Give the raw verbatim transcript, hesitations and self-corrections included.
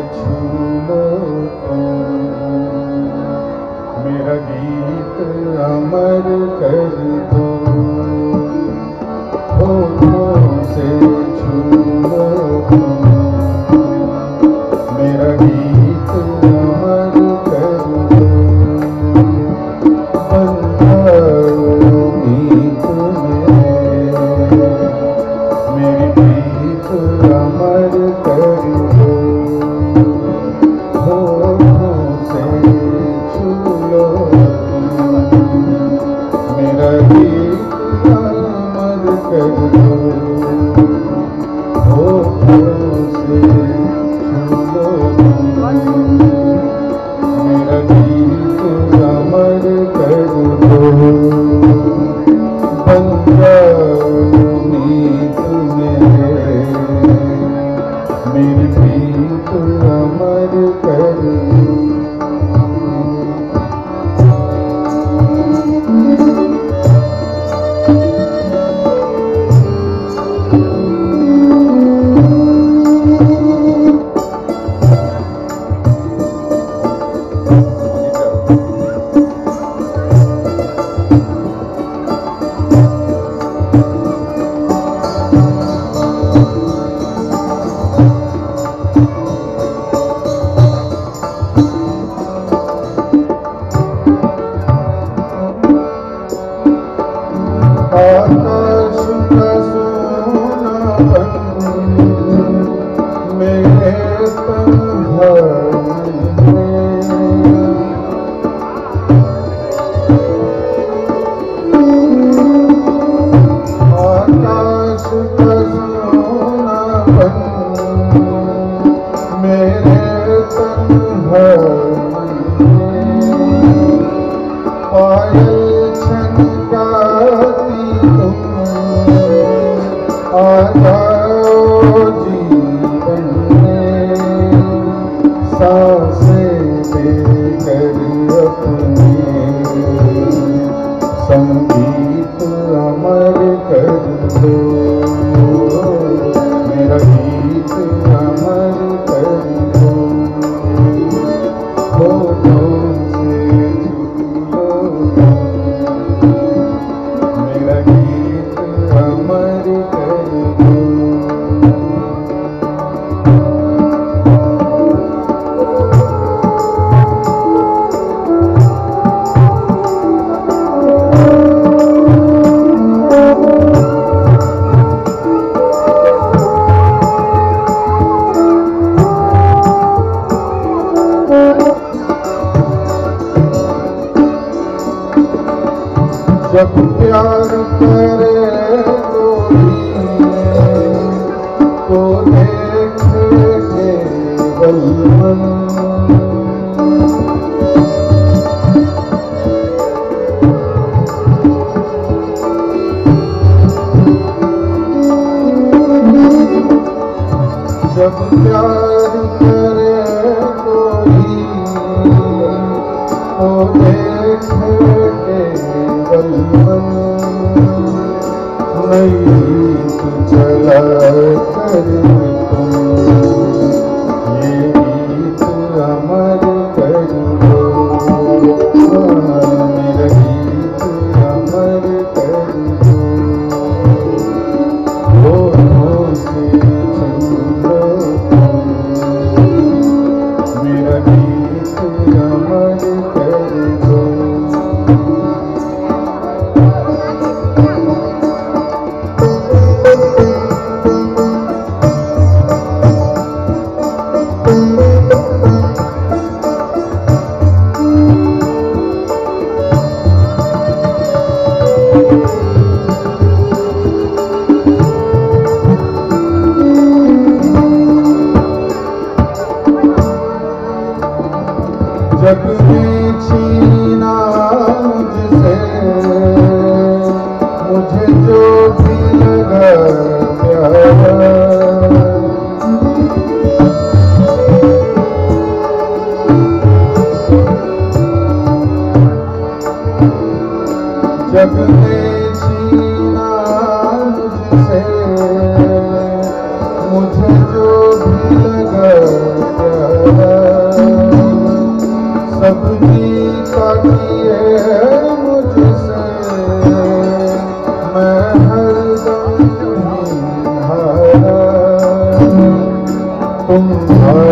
छू लो मेरा गीत अमर कर दो, होठों से छू लो मेरा गीत अमर कर दो, बंधा गीत में मेरी प्रीत अमर कर दो, होठों से छू लो मेरा गीत अमर कर दो, होठों से छू लो मेरा गीत अमर कर दो, बंधा नीत में मेरी प्रीत अमर कर दो। आकाश का सोनापन मेरे तन्हा में, आकाश का सोनापन मेरे तन्हा में, पायल आ जाओ जीवन में सांसें देकर अपने, संगीत अमर कर दो मेरा गीत अमर कर दो, होठों से छू लो मेरा गीत अमर कर दो। जब प्यार करे तो देखे केवल मन, जब प्यार करे कोई तो देखे केवल मन, नई चला कर तुम ये गीत अमर कर दो, मेरा गीत अमर कर दो, होठों से छू लो मेरा गीत अमर कर दो। जग ने छीना मुझसे मुझे जो भी लगा प्यारा, जग ने छीना मुझसे मुझे जो भी लगा प्यारा, तुम्हारे